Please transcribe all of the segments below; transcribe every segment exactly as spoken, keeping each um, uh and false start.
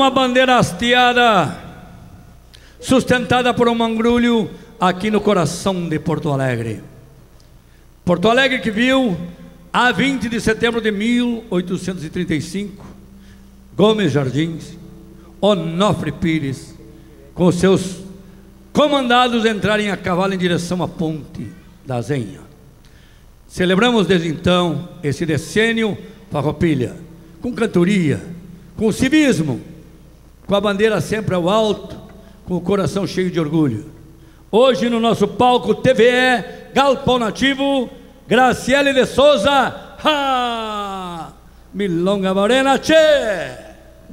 uma bandeira hasteada, sustentada por um mangrulho aqui no coração de Porto Alegre. Porto Alegre que viu, a vinte de setembro de mil oitocentos e trinta e cinco, Gomes Jardins, Onofre Pires, com seus comandados entrarem a cavalo em direção à ponte da Zenha. Celebramos desde então esse decênio farroupilha, com cantoria, com civismo, com a bandeira sempre ao alto, com o coração cheio de orgulho. Hoje no nosso palco T V E Galpão Nativo, Graciele de Souza, ha! Milonga Morena, tchê!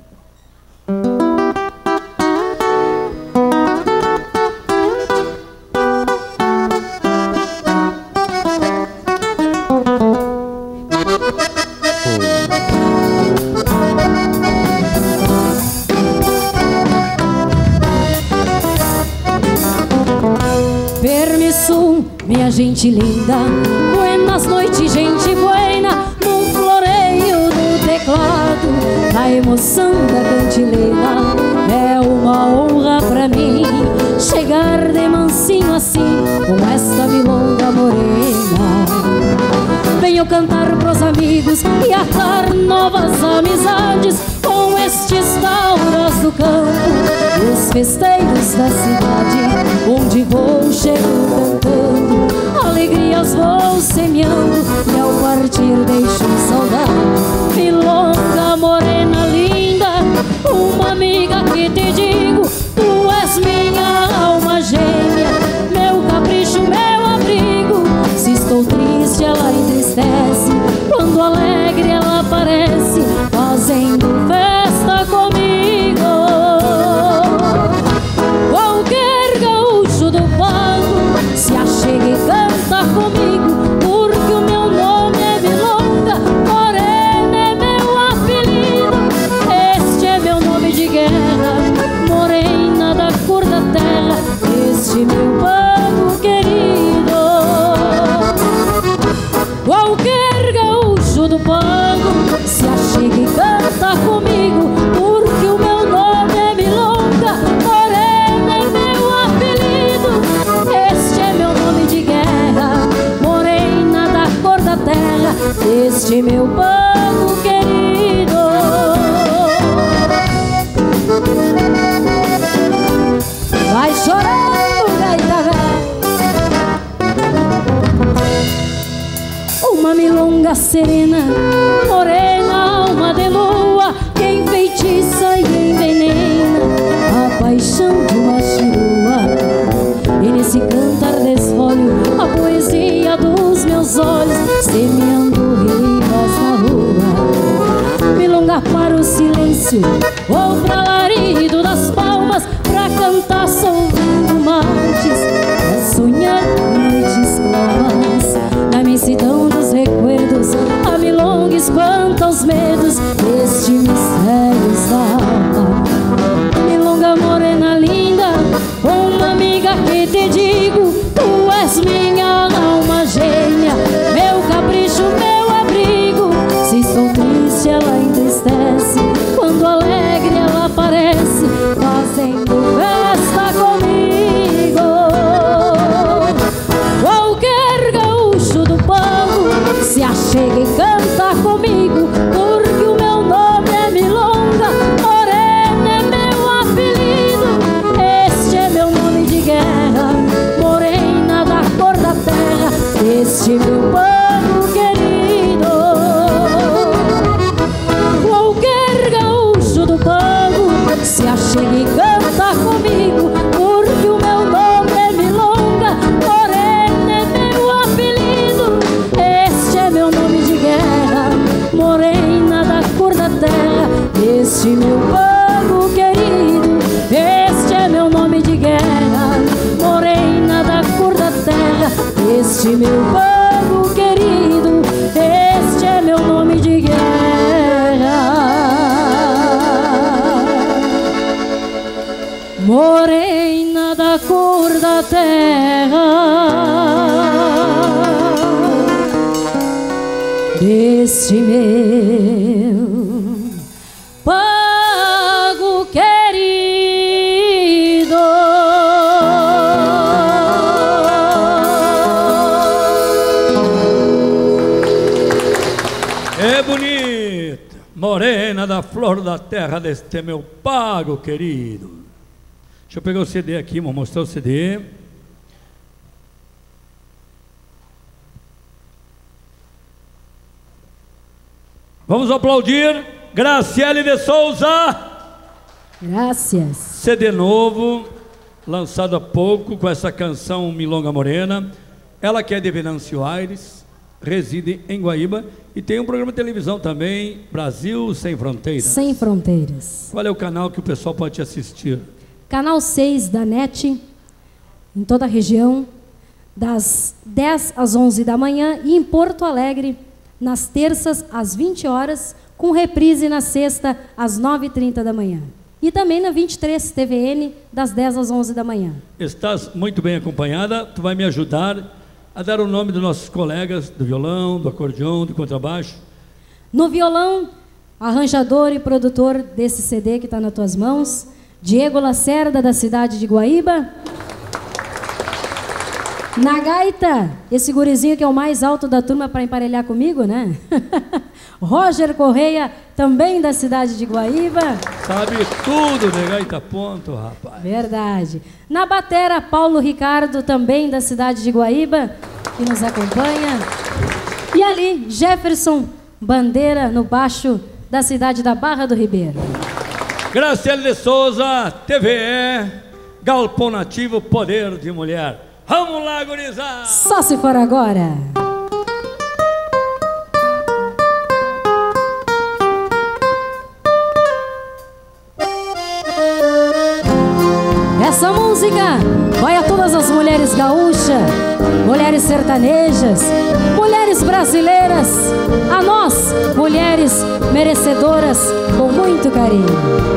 Permisso, minha gente linda, buenas noites, gente buena, num floreio do teclado, na emoção da cantilena. É uma honra pra mim chegar de mansinho assim, com esta milonga morena. Venho cantar pros amigos e atar novas amizades com estes tauras do campo e os festeiros da cidade. Onde vou, chego cantando, alegrias vou semeando, e ao partir deixo saudade. Milonga morena linda, uma amiga que te digo, tu és minha alma gêmea, meu capricho, meu abrigo. Se estou triste ela entristece, quando alegre ela aparece, fazendo festa comigo. Qualquer gaúcho do pago se achega e canta comigo, porque o meu nome é Milonga Morena, é meu apelido. Este é meu nome de guerra, morena da cor da terra, este meu pago querido. Qualquer gaúcho do pago se achega e canta comigo, porque o meu nome é Milonga Morena, é meu apelido. Este é meu nome de guerra, morena da cor da terra, este meu pago querido. Vai chorando, gaita velha. Uma milonga serena, morena, alma de lua, que enfeitiça e envenena a paixão de uma chirua. E nesse cantar desfolho a poesia dos meus olhos, semeando rimas na rua. Milonga para o silêncio, ou pra larido das palmas, pra cantar soltando mates, pra sonhar noites claras. Na imensidão dos recuerdos, a milonga espanta os medos deste mistério da alma. Milonga morena linda, uma amiga que te digo, tu és minha alma gêmea, meu capricho, meu abrigo. Se estou triste ela entristece, quando alegre ela aparece, fazendo festa comigo. Qualquer gaúcho do pago se achega e canta comigo, porque o meu nome é Milonga Morena, é meu apelido. Este é meu nome de guerra, morena da cor da terra, este meu pago querido. Qualquer gaúcho do pago se achega e canta comigo, porque o meu nome é Milonga Morena, é meu apelido. Este é meu nome de guerra, morena da cor da terra, este meu pago querido. Este é meu nome de guerra, morena da cor da terra, este meu pago querido. Este é meu nome de guerra, morena da cor da terra, deste meu pago É bonita, morena da flor da terra deste meu pago querido. Deixa eu pegar o C D aqui, vou mostrar o C D. Vamos aplaudir Graciele de Souza. Graças. C D novo, lançado há pouco com essa canção Milonga Morena. Ela que é de Venâncio Aires, reside em Guaíba e tem um programa de televisão também, Brasil Sem Fronteiras. Sem Fronteiras. Qual é o canal que o pessoal pode te assistir? Canal seis da N E T, em toda a região, das dez às onze da manhã, e em Porto Alegre, nas terças às vinte horas, com reprise na sexta às nove e trinta da manhã. E também na vinte e três T V N, das dez às onze da manhã. Estás muito bem acompanhada, tu vai me ajudar a dar o nome dos nossos colegas do violão, do acordeão, do contrabaixo. No violão, arranjador e produtor desse C D que está nas tuas mãos, Diego Lacerda, da cidade de Guaíba. Na gaita, esse gurizinho que é o mais alto da turma para emparelhar comigo, né? Roger Correia, também da cidade de Guaíba. Sabe tudo de gaita ponto, rapaz. Verdade. Na batera, Paulo Ricardo, também da cidade de Guaíba, que nos acompanha. E ali, Jefferson Bandeira, no baixo, da cidade da Barra do Ribeiro. Graciele de Souza, T V E, Galpão Nativo, Poder de Mulher. Vamos lá, gurizada! Só se for agora! Essa música vai a todas as mulheres gaúchas, mulheres sertanejas, mulheres brasileiras, a nós, mulheres merecedoras, com muito carinho.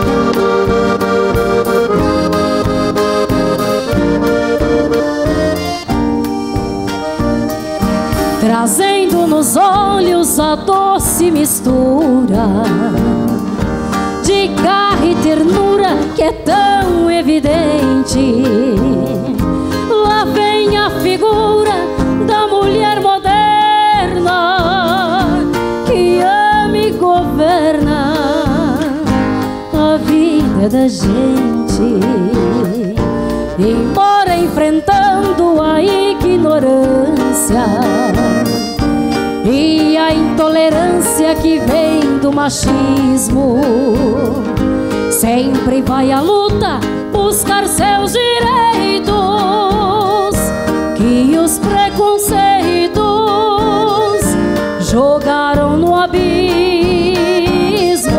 Trazendo nos olhos a doce mistura de garra e ternura que é tão evidente. Lá vem a figura da mulher moderna que ama e governa a vida da gente, embora enfrentando a ignorância e a intolerância que vem do machismo. Sempre vai à luta buscar seus direitos, que os preconceitos jogaram no abismo.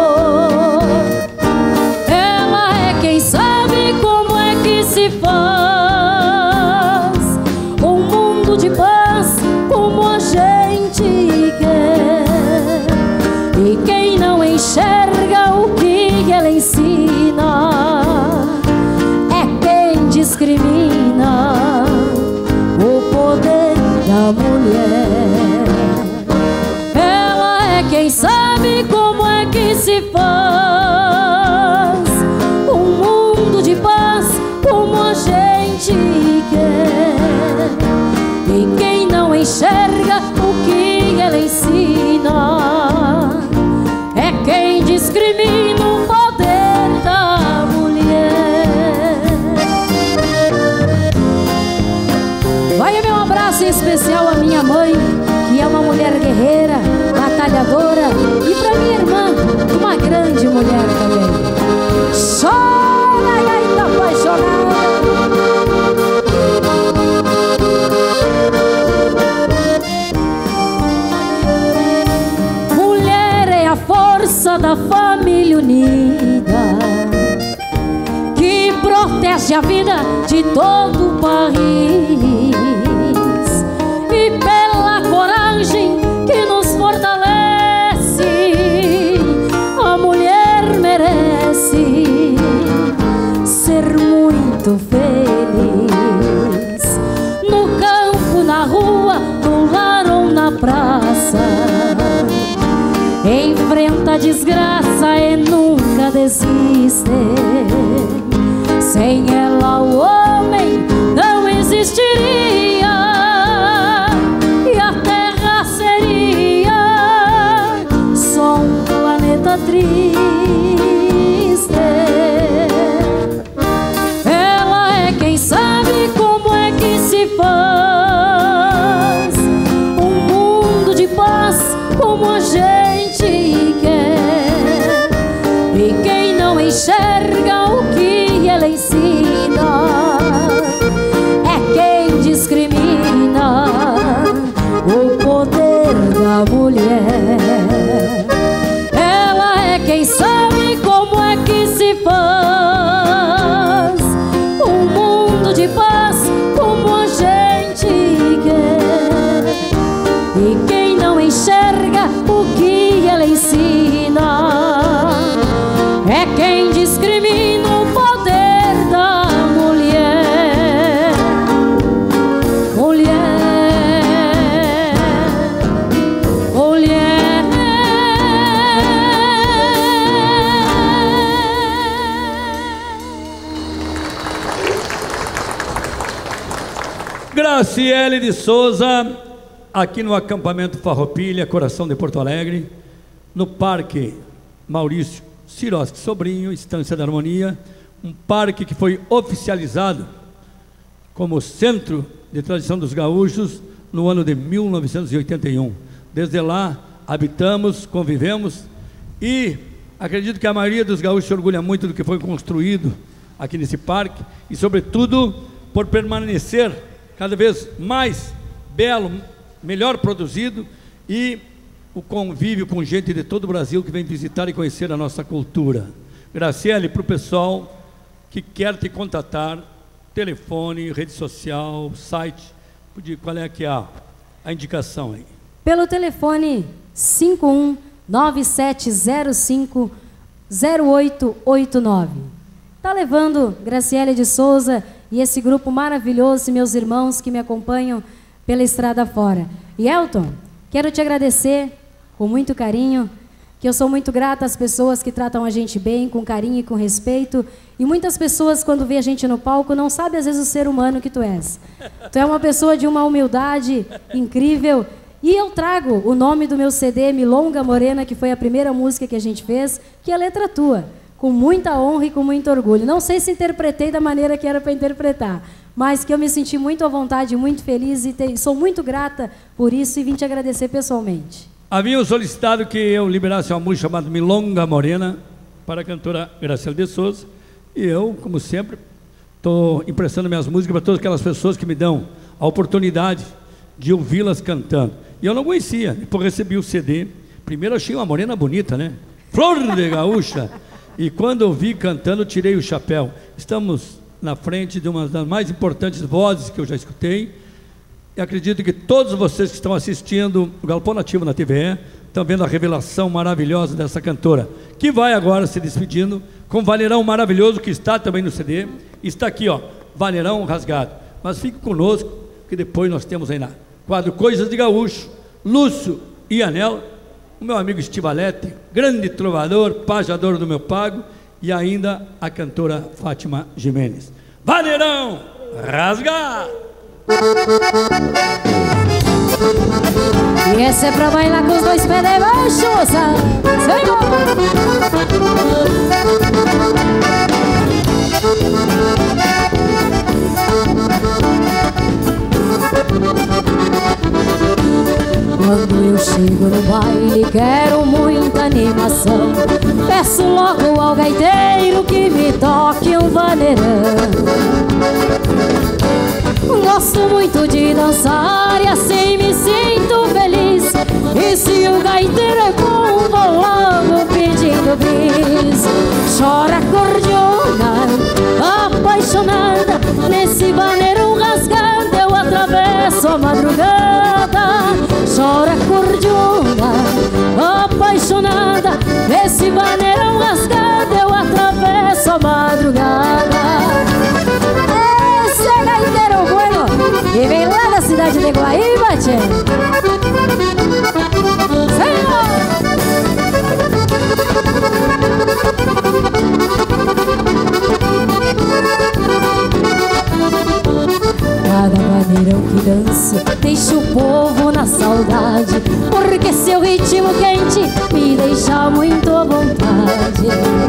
Ela é quem sabe como é que se faz um mundo de paz como a gente quer. E quem não enxerga o que ela ensina é quem discrimina o poder da mulher. Ela é quem sabe como é que se faz um mundo de paz como a gente quer. E quem não enxerga o que ela ensina é quem discrimina o poder da mulher. Vai meu abraço especial à minha mãe, que é uma mulher guerreira, batalhadora, e pra minha irmã, uma grande mulher também. Chora, gaita apaixonada. Da família unida que protege a vida de todo o país, e pela coragem que nos fortalece, a mulher merece ser muito feliz. No campo, na rua, no lar ou na praça, enfrenta a desgraça e nunca desiste. Sem ela o homem não existiria, e a terra seria da mulher. Ela é quem sabe como é que se faz um mundo de paz como a gente quer. E quem não enxerga o que ela ensina é quem discrimina o poder da mulher. Mulher, mulher. Graciele de Souza, aqui no acampamento Farroupilha, coração de Porto Alegre, no Parque Maurício Sirotsky Sobrinho, Estância da Harmonia, um parque que foi oficializado como Centro de Tradição dos Gaúchos no ano de mil novecentos e oitenta e um. Desde lá habitamos, convivemos e acredito que a maioria dos gaúchos se orgulha muito do que foi construído aqui nesse parque e, sobretudo, por permanecer cada vez mais belo, melhor produzido, e o convívio com gente de todo o Brasil que vem visitar e conhecer a nossa cultura. Graciele, para o pessoal que quer te contatar, telefone, rede social, site, qual é que é a, a indicação aí? Pelo telefone cinco um nove sete zero cinco zero oito oito nove. Está levando Graciele de Souza e esse grupo maravilhoso e meus irmãos que me acompanham pela estrada fora. E Elton, quero te agradecer com muito carinho, que eu sou muito grata às pessoas que tratam a gente bem, com carinho e com respeito. E muitas pessoas, quando vê a gente no palco, não sabem às vezes o ser humano que tu és. Tu é uma pessoa de uma humildade incrível. E eu trago o nome do meu C D, Milonga Morena, que foi a primeira música que a gente fez, que é a letra tua, com muita honra e com muito orgulho. Não sei se interpretei da maneira que era para interpretar, mas que eu me senti muito à vontade, muito feliz e te... sou muito grata por isso e vim te agradecer pessoalmente. Haviam solicitado que eu liberasse uma música chamada Milonga Morena para a cantora Graciele de Souza, e eu, como sempre, estou emprestando minhas músicas para todas aquelas pessoas que me dão a oportunidade de ouvi-las cantando. E eu não conhecia, depois recebi o C D. Primeiro achei uma morena bonita, né? Flor de gaúcha. E quando eu vi cantando, tirei o chapéu. Estamos na frente de uma das mais importantes vozes que eu já escutei. E acredito que todos vocês que estão assistindo o Galpão Nativo na T V E estão vendo a revelação maravilhosa dessa cantora, que vai agora se despedindo com Vaneirão maravilhoso, que está também no C D. Está aqui, ó, Vaneirão rasgado. Mas fique conosco, que depois nós temos aí na quadro Coisas de Gaúcho, Lúcio e Anel, o meu amigo Estivalete, grande trovador, pajador do meu pago, e ainda a cantora Fátima Jimenez. Vaneirão rasgado! E essa é pra bailar com os dois pés debaixo, sabe? Quando eu chego no baile, quero muita animação. Peço logo ao gaiteiro que me toque um vaneirão. Gosto muito de dançar e assim me sinto feliz. E se o gaiteiro é bom, vou logo pedindo bis. Chora cordiona, apaixonada, nesse vaneirão rasgado eu atravesso a madrugada. Chora cordiona, apaixonada, nesse vaneirão rasgado eu atravesso a madrugada. Esse é gaiteiro bueno, e vem lá da cidade de Guaíba, tchê. Cada vaneirão que dança deixa o povo na saudade, porque seu ritmo quente me deixa muito à vontade.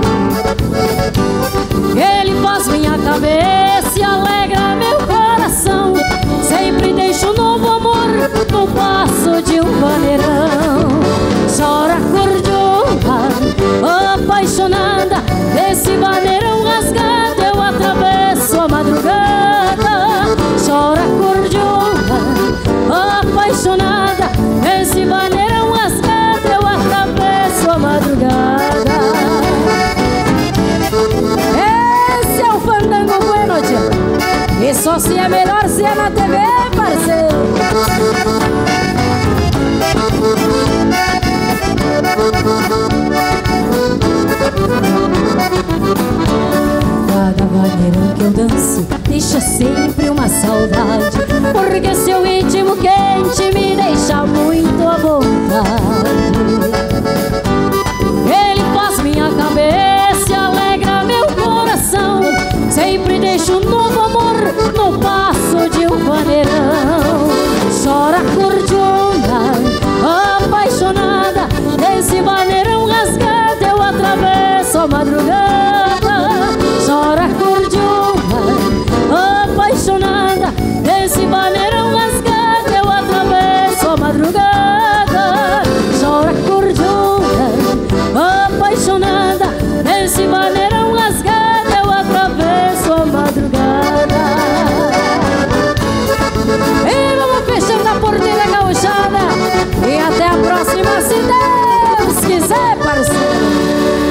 Ele faz minha cabeça e alegra meu coração. Sempre deixa um novo amor no passo de um vaneirão. Chora cordiona, apaixonada, nesse vaneirão rasgado eu atravesso a madrugada. Chora cordiona, apaixonada, nesse vaneirão se é melhor se é na T V, parceiro. Cada vaneirão que eu danço deixa sempre uma saudade, porque seu ritmo quente me deixa muito à vontade. Ele faz minha cabeça e alegra meu coração, sempre deixa um novo amor no passo de um vaneirão. Chora cordiona, apaixonada, nesse vaneirão rasgado eu atravesso a madrugada. Chora cordiona, apaixonada, nesse vaneirão rasgado eu atravesso a madrugada. Chora cordiona, apaixonada, nesse vaneirão rasgado eu atravesso a madrugada. E vamos fechando a porteira gauchada, e até a próxima, se Deus quiser, parceiro.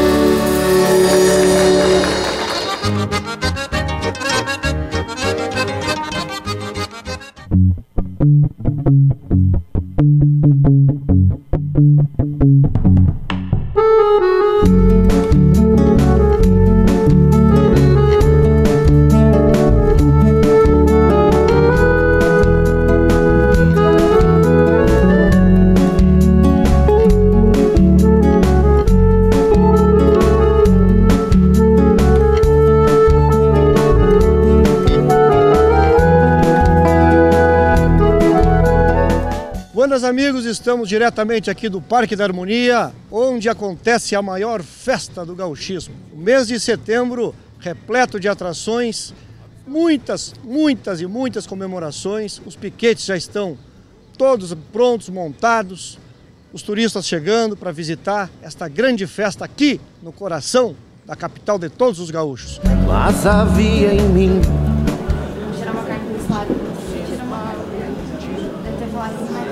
Buenas amigos, estamos diretamente aqui do Parque da Harmonia, onde acontece a maior festa do gauchismo. O mês de setembro, repleto de atrações, muitas, muitas e muitas comemorações. Os piquetes já estão todos prontos, montados, os turistas chegando para visitar esta grande festa aqui no coração da capital de todos os gaúchos. Mas havia em mim. Tirar uma carne desse lado. Tira uma. Deve ter falado assim, mas.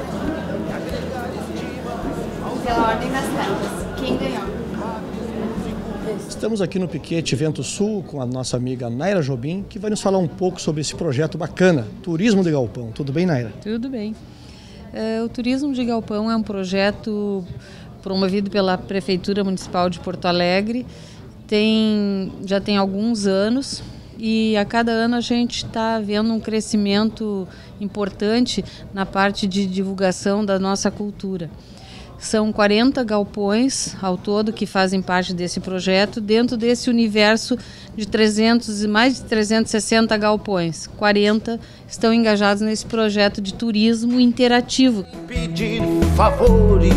Pela ordem das telas. Quem ganhou? Estamos aqui no Piquete Vento Sul com a nossa amiga Naira Jobim, que vai nos falar um pouco sobre esse projeto bacana, Turismo de Galpão. Tudo bem, Naira? Tudo bem. É, o Turismo de Galpão é um projeto promovido pela Prefeitura Municipal de Porto Alegre. Tem, já tem alguns anos e a cada ano a gente está vendo um crescimento importante na parte de divulgação da nossa cultura. São quarenta galpões ao todo que fazem parte desse projeto, dentro desse universo de trezentos, mais de trezentos e sessenta galpões. quarenta estão engajados nesse projeto de turismo interativo. Pedir favores.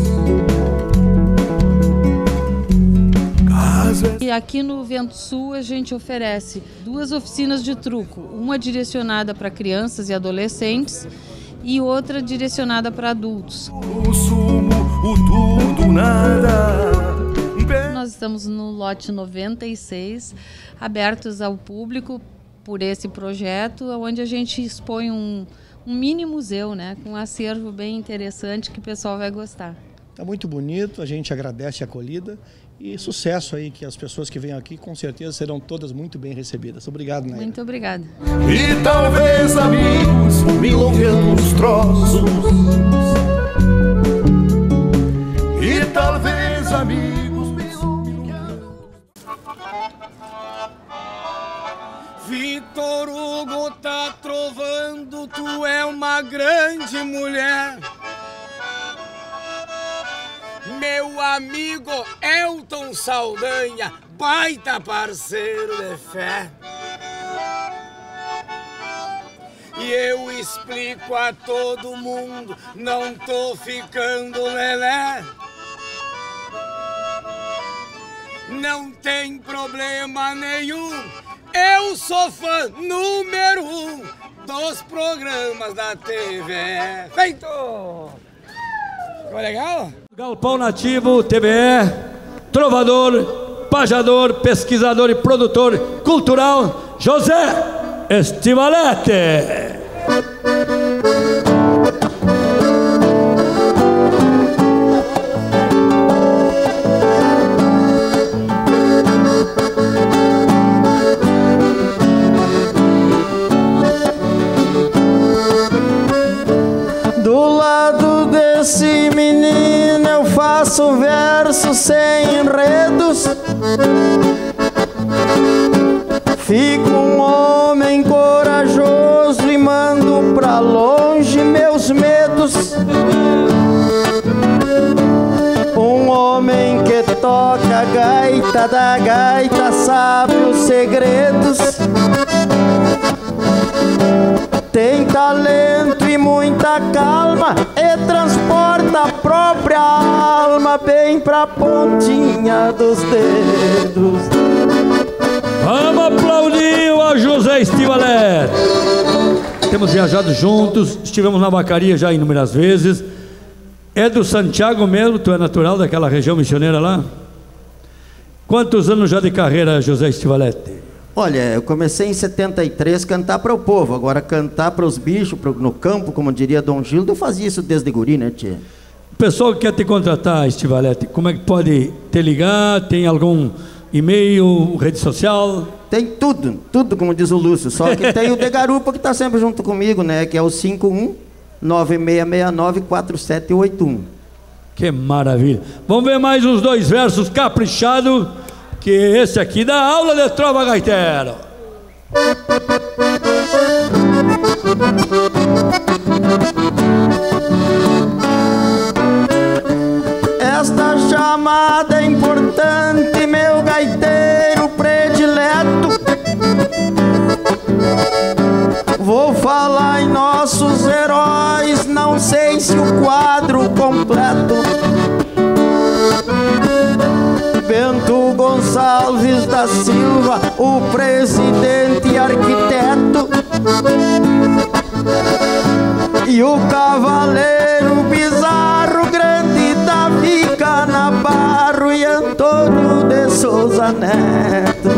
E aqui no Vento Sul a gente oferece duas oficinas de truco, uma direcionada para crianças e adolescentes e outra direcionada para adultos. O sumo, o tudo, nada. Nós estamos no lote noventa e seis, abertos ao público por esse projeto, onde a gente expõe um, um mini museu, né, com um acervo bem interessante que o pessoal vai gostar. Está muito bonito, a gente agradece a acolhida e sucesso aí, que as pessoas que vêm aqui com certeza serão todas muito bem recebidas. Obrigado, Naira. Muito obrigada. E talvez amigos milongando os troços. E talvez amigos milongando. Vitor Hugo tá trovando, tu é uma grande mulher. Meu amigo Elton Saldanha, baita parceiro de fé. E eu explico a todo mundo, não tô ficando lelé. Não tem problema nenhum, eu sou fã número um dos programas da T V. Feito! Ficou legal? Galpão Nativo, T V E, trovador, pajador, pesquisador e produtor cultural, José Estivalete. esse menino eu faço versos sem enredos. Fico um homem corajoso e mando pra longe meus medos. Um homem que toca a gaita da gaita sabe os segredos. Tem talento e muita calma e transporta a própria alma bem pra pontinha dos dedos. Vamos aplaudir a José Estivalete. Temos viajado juntos, estivemos na vacaria já inúmeras vezes. É do Santiago mesmo, tu é natural daquela região missioneira lá? Quantos anos já de carreira, José Estivalete? Olha, eu comecei em setenta e três a cantar para o povo. Agora cantar para os bichos, pro, no campo, como diria Dom Gildo, eu fazia isso desde guri, né, tia? O pessoal que quer te contratar, Estivalete, como é que pode te ligar? Tem algum e-mail, rede social? Tem tudo, tudo como diz o Lúcio. Só que tem o de garupa que está sempre junto comigo, né? Que é o cinco um nove seis seis nove quatro sete oito um. Que maravilha. Vamos ver mais uns dois versos caprichados, que esse aqui dá aula de trova gaiteiro. Esta chamada é importante, meu gaiteiro predileto. Vou falar em nossos heróis, não sei se o quadro completo. Bento Gonçalves da Silva, o presidente e arquiteto, e o cavaleiro bizarro, grande Davi Canabarro e Antônio de Souza Neto.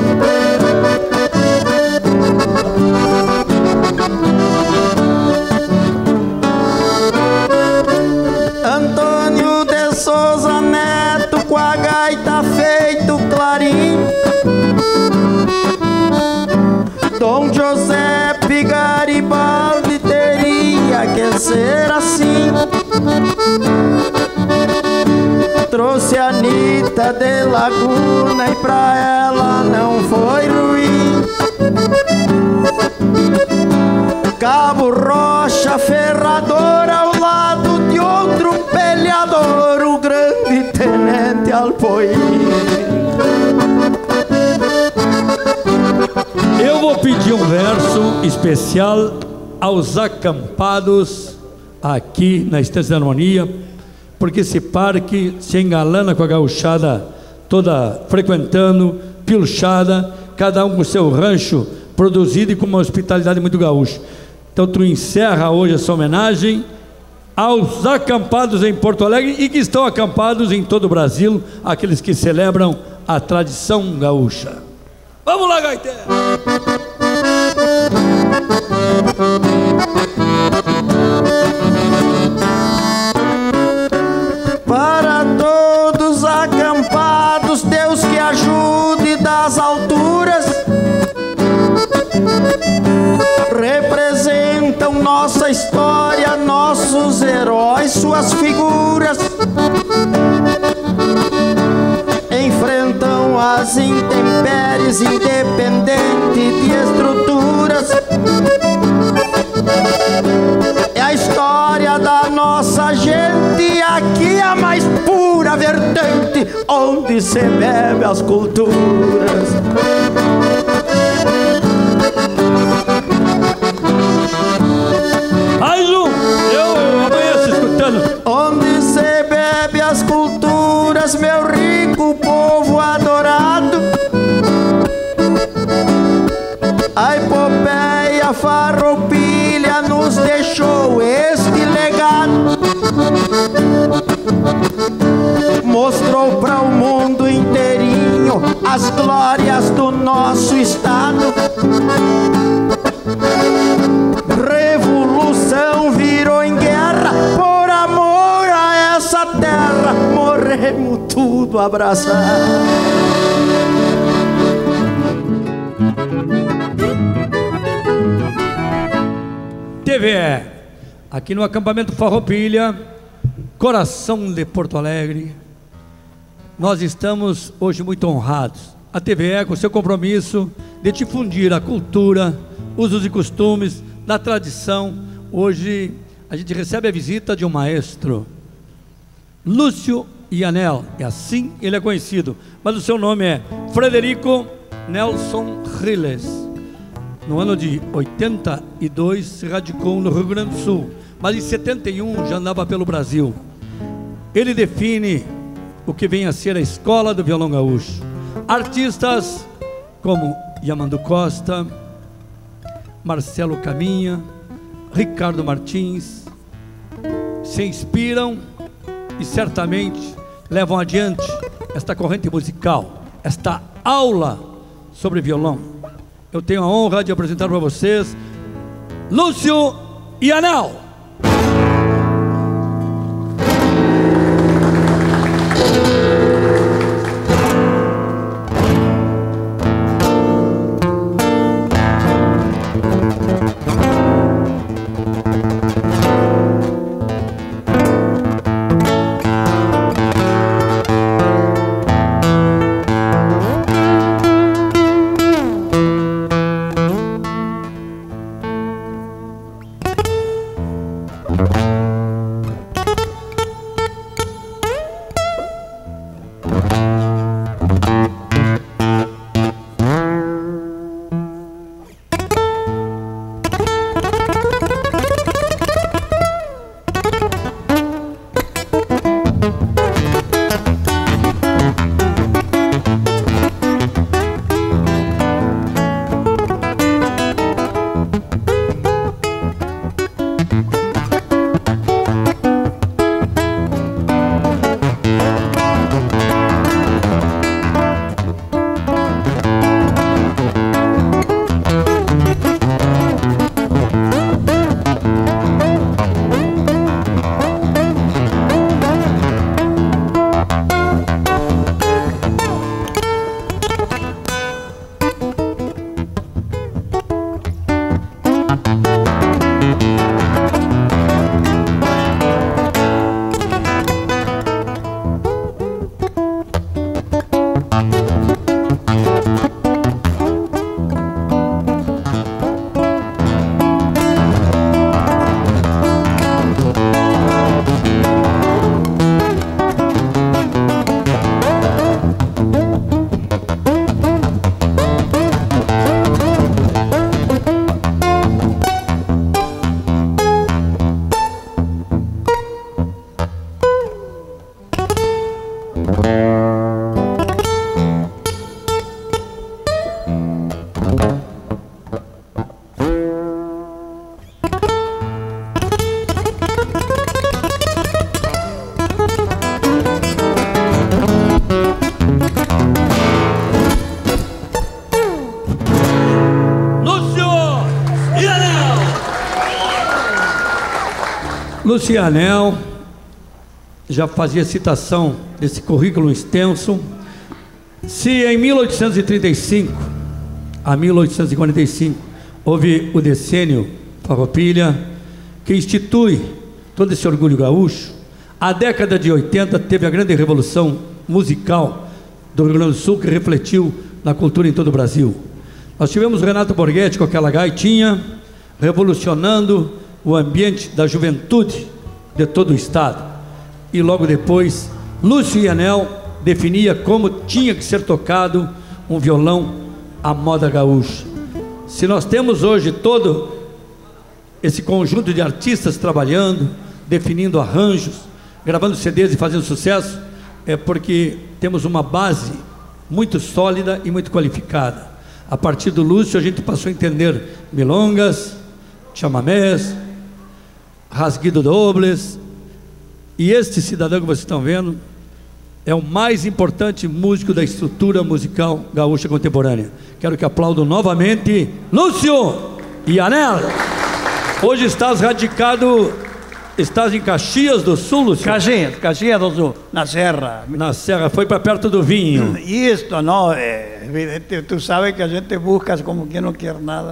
Antônio de Souza Neto, com a gaita feito clarim. Dom Giuseppe Garibaldi teria que ser assim. Trouxe a Anitta de Laguna e pra ela não foi ruim. Cabo Rocha Ferrador ao lado de outro peleador, o grande Tenente Alpoim. Eu vou pedir um verso especial aos acampados aqui na Estância da Harmonia, porque esse parque se engalana com a gauchada toda frequentando, pilchada, cada um com seu rancho produzido e com uma hospitalidade muito gaúcha. Então tu encerra hoje essa homenagem aos acampados em Porto Alegre e que estão acampados em todo o Brasil, aqueles que celebram a tradição gaúcha. Vamos lá, gaiteiro! Para todos acampados, Deus que ajude das alturas, representam nossa história, nossos heróis, suas figuras. Enfrentam as intempéries, independente de estruturas. É a história da nossa gente, aqui a mais pura vertente, onde se bebe as culturas. Mais um! Eu, eu amanheço escutando. Onde se bebe as culturas, meu rico povo adorado. A epopeia farroupilha nos deixou este legado. Mostrou para o mundo inteirinho as glórias do nosso estado. Revolução virou em guerra, por amor a essa terra, morremos tudo abraçados. T V E, aqui no acampamento Farroupilha, coração de Porto Alegre. Nós estamos hoje muito honrados. A T V E, com seu compromisso de difundir a cultura, usos e costumes, da tradição. Hoje a gente recebe a visita de um maestro, Lúcio Ianel, e assim ele é conhecido, mas o seu nome é Frederico Nelson Riles. No ano de oitenta e dois se radicou no Rio Grande do Sul, mas em setenta e um já andava pelo Brasil. Ele define o que vem a ser a escola do violão gaúcho. Artistas como Yamandu Costa, Marcelo Caminha, Ricardo Martins se inspiram e certamente levam adiante esta corrente musical, esta aula sobre violão. Eu tenho a honra de apresentar para vocês Lúcio Ianel. Lúcio Ianel já fazia citação desse currículo extenso. Se em mil oitocentos e trinta e cinco a mil oitocentos e quarenta e cinco houve o decênio Farroupilha, que institui todo esse orgulho gaúcho, a década de oitenta teve a grande revolução musical do Rio Grande do Sul, que refletiu na cultura em todo o Brasil. Nós tivemos Renato Borghetti com aquela gaitinha, revolucionando o ambiente da juventude de todo o estado. E logo depois, Lúcio Ianel definia como tinha que ser tocado um violão à moda gaúcha. Se nós temos hoje todo esse conjunto de artistas trabalhando, definindo arranjos, gravando C Ds e fazendo sucesso, é porque temos uma base muito sólida e muito qualificada. A partir do Lúcio a gente passou a entender milongas, chamamés, rasguido dobles, e este cidadão que vocês estão vendo é o mais importante músico da estrutura musical gaúcha contemporânea. Quero que aplaudam novamente Lúcio Ianel. Hoje estás radicado, estás em Caxias do Sul, Lúcio? Caxias, Caxias do Sul, na Serra. Na Serra, foi para perto do vinho. Isto, não, é, tu sabes que a gente busca como que não quer nada,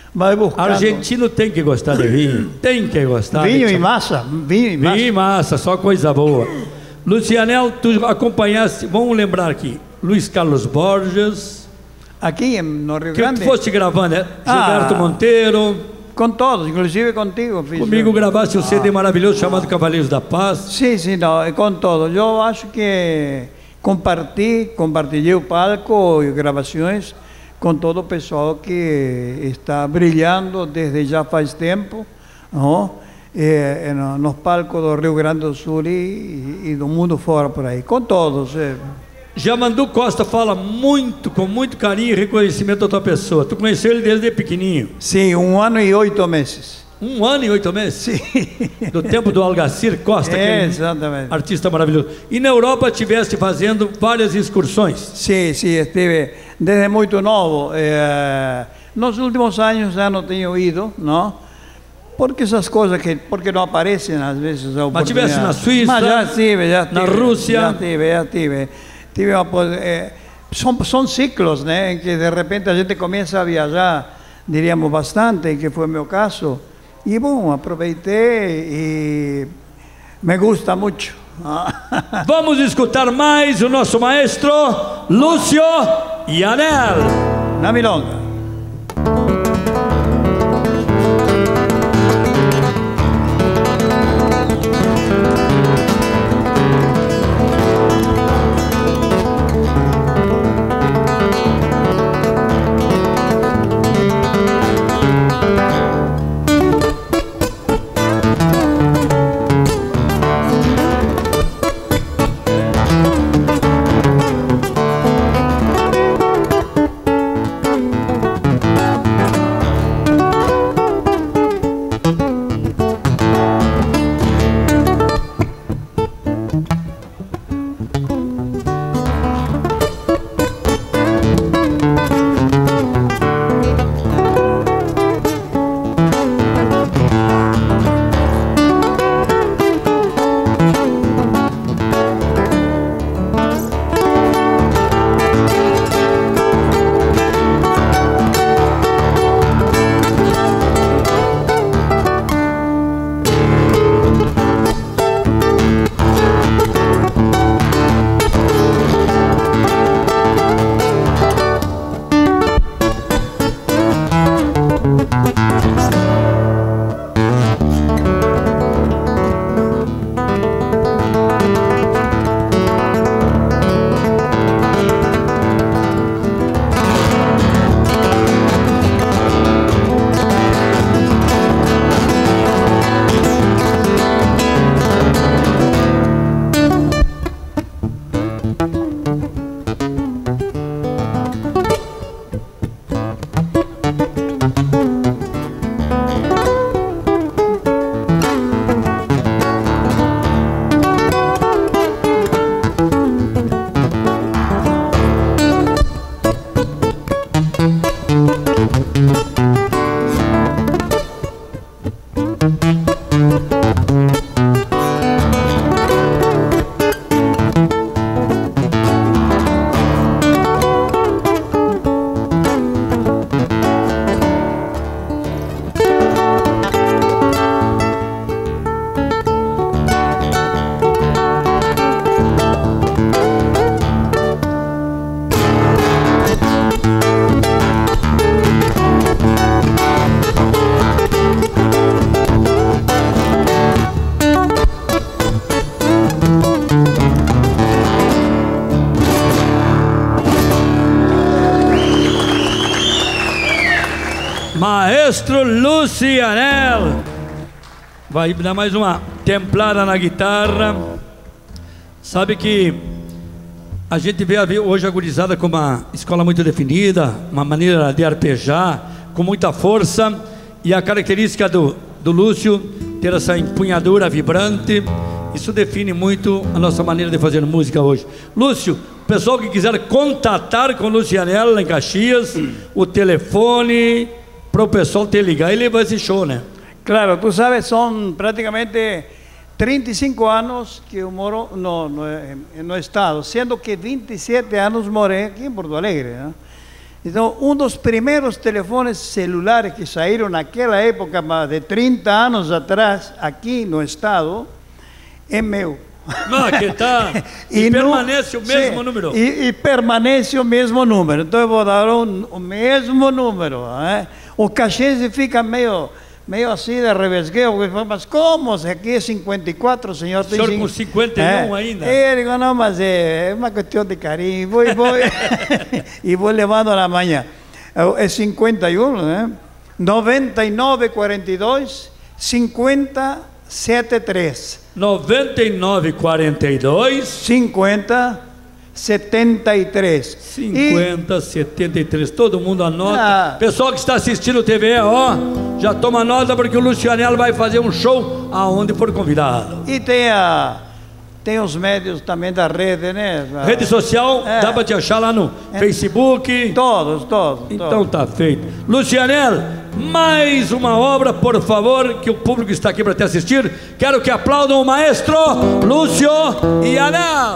vai buscando. Argentino tem que gostar de vinho, tem que gostar. Vinho de... e massa, vinho e massa. Vinho e massa, só coisa boa. Lucianel, tu acompanhaste, vamos lembrar aqui, Luiz Carlos Borges. Aqui no Rio Que Grande. tu foste gravando, né? Ah. Gilberto Monteiro. Com todos, inclusive contigo. Fiz Comigo um- gravaste um C D Ah. maravilhoso chamado Cavaleiros da Paz. Sim, sim, não, é com todos. Eu acho que comparti, compartilhei o palco e gravações com todo o pessoal que está brilhando desde já faz tempo, não? É, é, no- nos palcos do Rio Grande do Sul e, e do mundo fora por aí, com todos. É. Jamandu Costa fala muito, com muito carinho e reconhecimento da tua pessoa. Tu conheceu ele desde pequenininho. Sim, um ano e oito meses. Um ano e oito meses? Sim. Do tempo do Algacir Costa, É, aquele exatamente. artista maravilhoso. E na Europa tiveste fazendo várias excursões. Sim, sim, estive desde muito novo. Eh, nos últimos anos já não tenho ido, não? Porque essas coisas que porque não aparecem às vezes a Mas tivesse oportunidade. na Suíça, Mas já estive, já na estive, Rússia. já tive, já tive. Tive uma, pos- eh, são, são ciclos, né? Em que de repente a gente começa a viajar, diríamos bastante, que foi o meu caso. E bom, aproveitei e me gusta muito. Vamos escutar mais o nosso maestro Lúcio Yanel. Na milonga. Maestro Lúcio Yanel. Vai dar mais uma templada na guitarra. Sabe que a gente vê hoje a gurizada com uma escola muito definida, uma maneira de arpejar, com muita força. E a característica do, do Lúcio ter essa empunhadura vibrante, isso define muito a nossa maneira de fazer música hoje. Lúcio, o pessoal que quiser contatar com o Lúcio Yanel lá em Caxias, o telefone para o pessoal te ligar e levar esse show, né? Claro, tu sabes, são praticamente trinta e cinco anos que eu moro no, no, no estado, sendo que vinte e sete anos morei aqui em Porto Alegre, né? Então, um dos primeiros telefones celulares que saíram naquela época, de trinta anos atrás, aqui no estado, é meu. Não, que tá. E, e permanece no, o mesmo sim, número. E, e permanece o mesmo número. Então eu vou dar um, o mesmo número. Né? O cachê fica meio, meio assim de revesgueio. Mas como? Se aqui é cinquenta e quatro, o senhor tem... O senhor com cinquenta e um é, ainda? Eu digo, não, mas é, é uma questão de carinho. Vou, vou, e vou levando na manhã. É cinquenta e um, né? noventa e nove, quarenta e dois, cinquenta, setenta e três. noventa e nove, quarenta e dois, cinquenta, setenta e três. cinquenta, setenta e três. Todo mundo anota. Ah. Pessoal que está assistindo T V, ó, já toma nota porque o Lucianello vai fazer um show aonde for convidado. E tem a tem os médios também da rede, né? Rede social, é. Dá para te achar lá no é. Facebook. Todos, todos. Então todos. Tá feito. Lucianello, mais uma obra, por favor, que o público está aqui para te assistir. Quero que aplaudam o maestro Lúcio e Anel.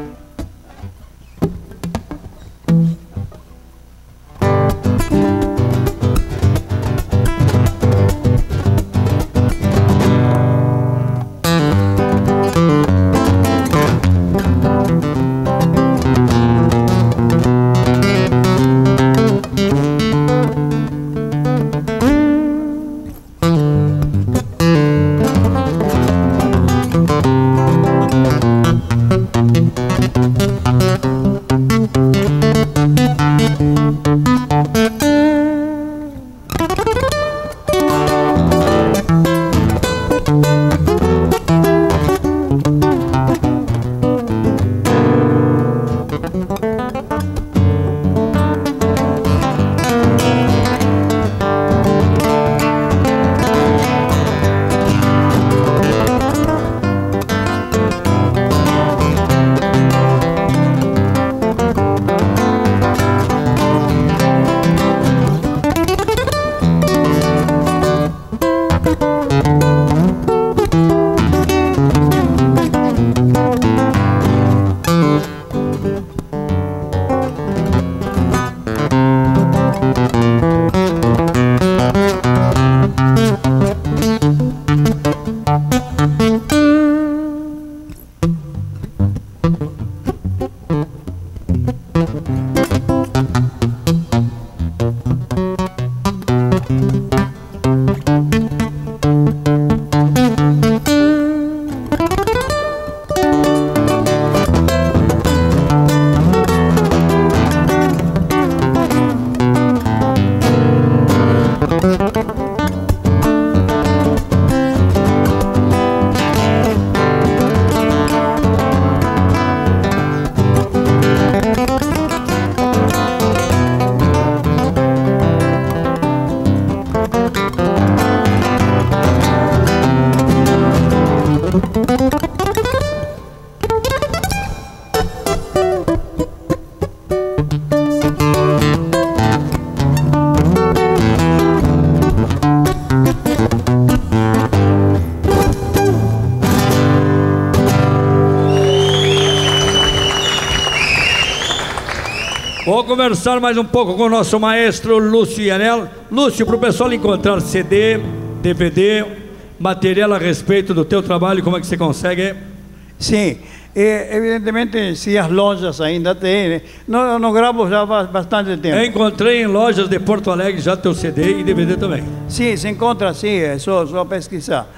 Vou conversar mais um pouco com o nosso maestro Lucianello. Lúcio, para o pessoal encontrar C D, D V D, material a respeito do teu trabalho, como é que você consegue? Sim, é, evidentemente, se as lojas ainda têm, né? não, não gravo já há bastante tempo. Eu encontrei em lojas de Porto Alegre já teu C D e D V D também. Sim, se encontra sim, é só, só pesquisar.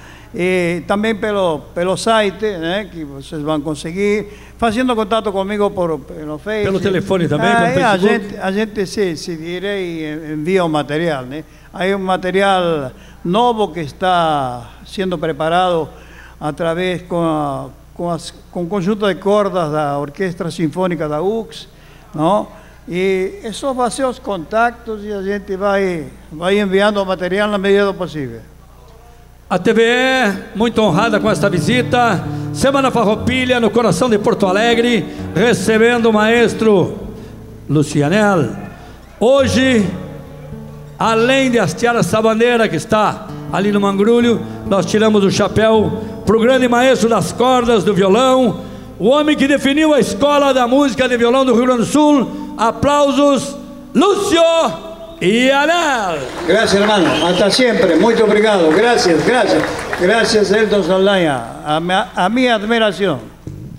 E também pelo, pelo site, né, que vocês vão conseguir, fazendo contato comigo por, pelo Facebook. Pelo telefone também, ah, pelo é, Facebook? A gente, a gente se, se vira e envia o material, né? Há um material novo que está sendo preparado através com, a, com, as, com o conjunto de cordas da Orquestra Sinfônica da U C S, não? E é só fazer os contatos e a gente vai, vai enviando o material na medida do possível. A T V E, muito honrada com esta visita. Semana Farroupilha, no coração de Porto Alegre, recebendo o maestro Lucianello. Hoje, além de hastear essa bandeira que está ali no Mangrulho, nós tiramos o chapéu para o grande maestro das cordas do violão, o homem que definiu a escola da música de violão do Rio Grande do Sul. Aplausos, Lúcio e Anel. Gracias, hermano. Hasta siempre. Muito obrigado. Gracias, gracias. Gracias, Elton Saldaña. A mi, a mi admiración.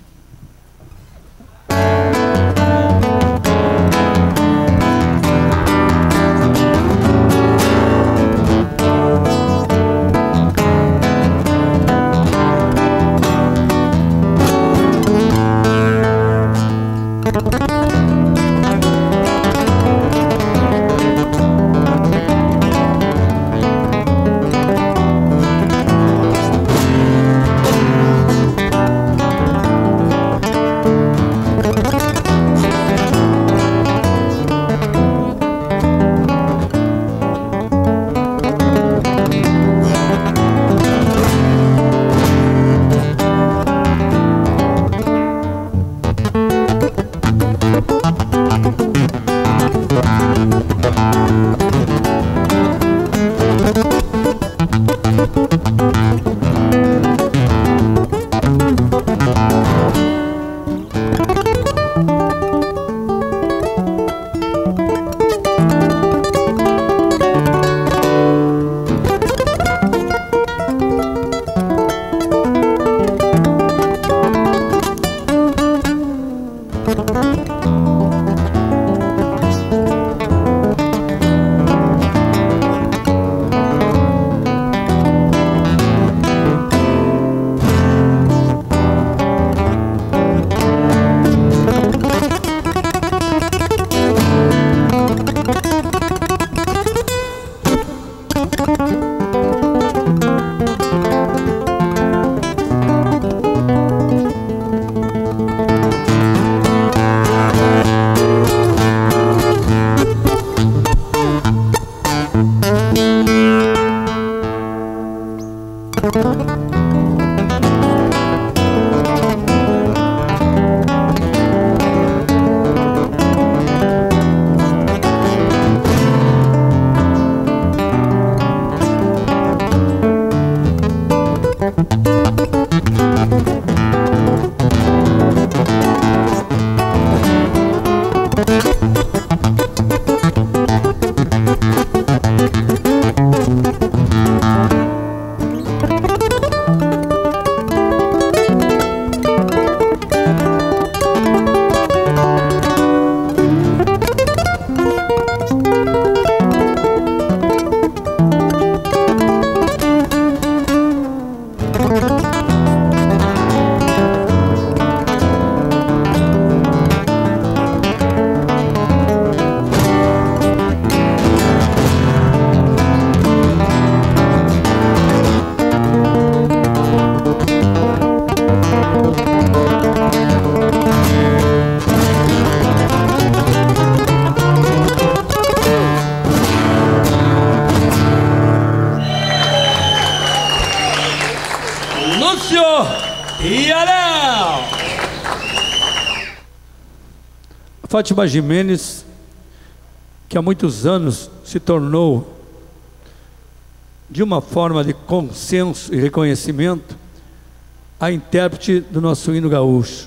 Fátima Jimenez, que há muitos anos se tornou, de uma forma de consenso e reconhecimento, a intérprete do nosso hino gaúcho.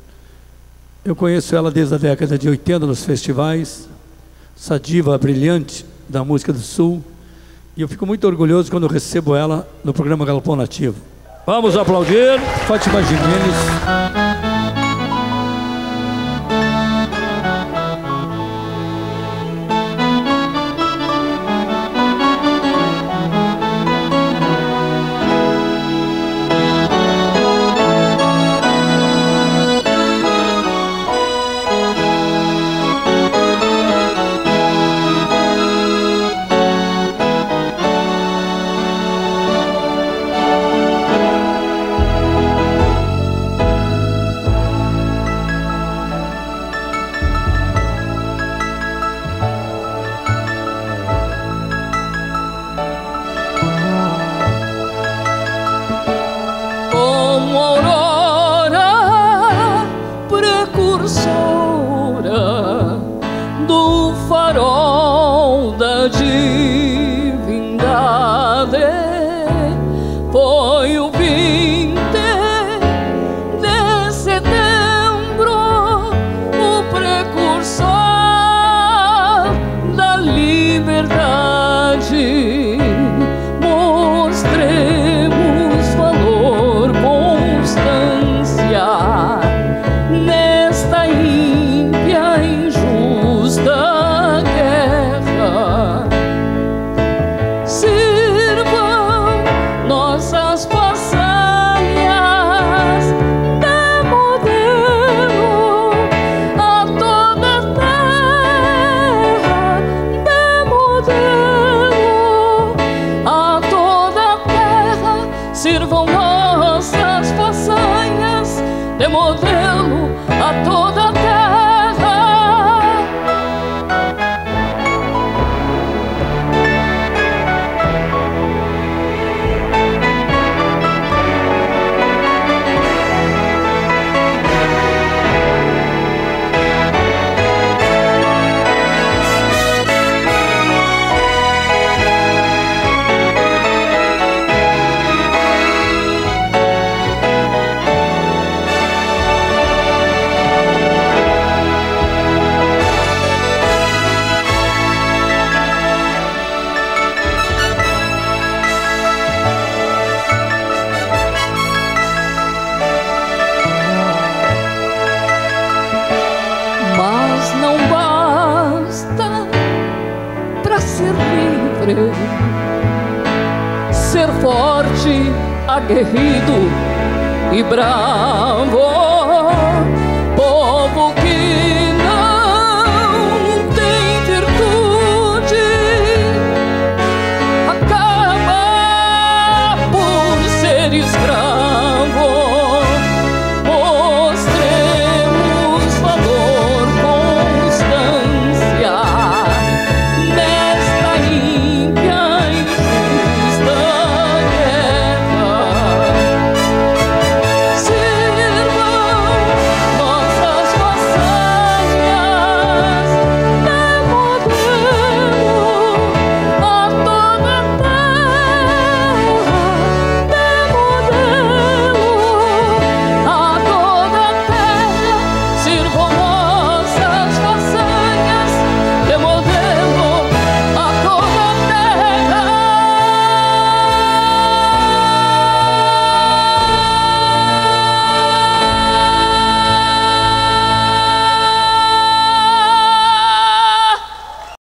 Eu conheço ela desde a década de oitenta nos festivais, essa diva brilhante da música do Sul, e eu fico muito orgulhoso quando recebo ela no programa Galopão Nativo. Vamos aplaudir Fátima Jimenez. a toda a terra. Mas não basta para ser livre ser forte, aguerrido e bravo.